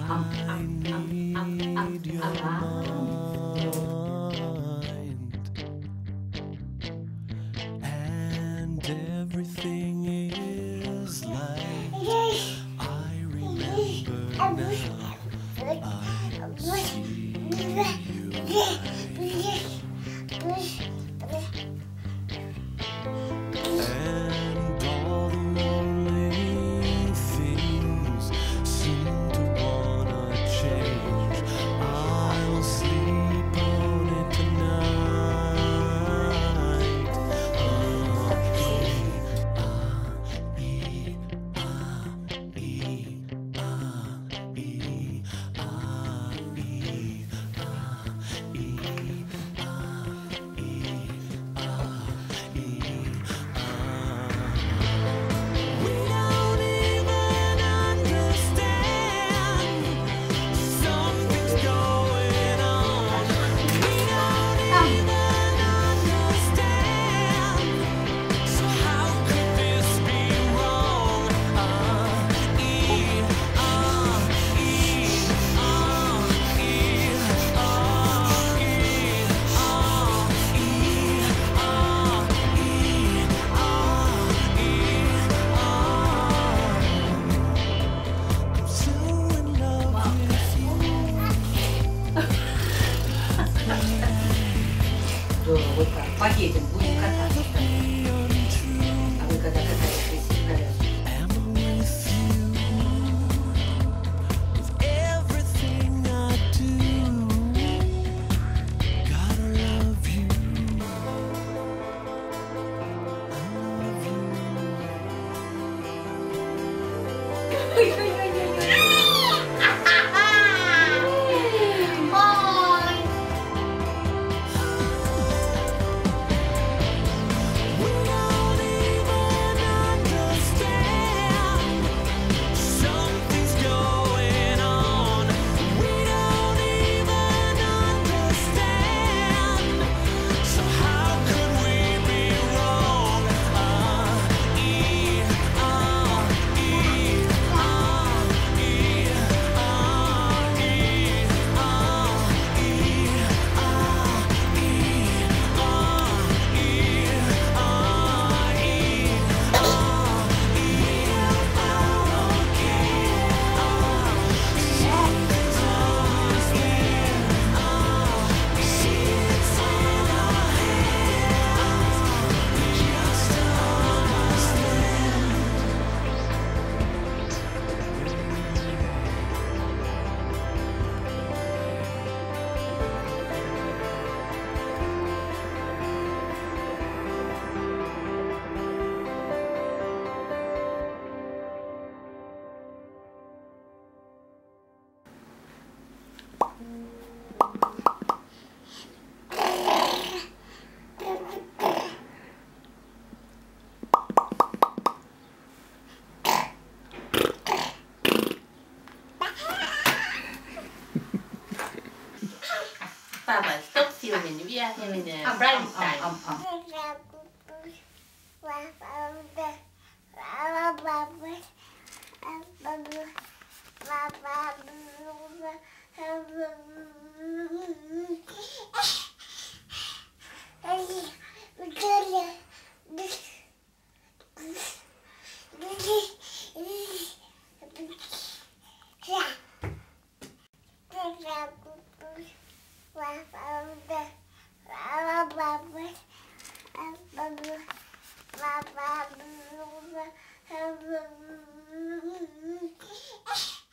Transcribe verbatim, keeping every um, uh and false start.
am, am, am, am, am, your mind, and everything is like I remember now. I see you and all the lonely things seem to wanna change. I'll sleep on it tonight. We don't even understand. Something's going on. We don't even understand. So how could this be wrong? Uh, E, uh, E, uh, E, uh, E, uh, E, uh, E, uh, E, I'm so in love with you. Вот так, пакетик будем кататься. А вы когда катаетесь, Am I with you? With everything I do, gotta love you. I love you. We don't even understand. Something's going on. We don't even understand. So how could we be wrong? Uh, E, uh, E, uh, E, uh, E, uh, E, uh, E, Papa, stop filming. We are having a private time. Bye. Bye.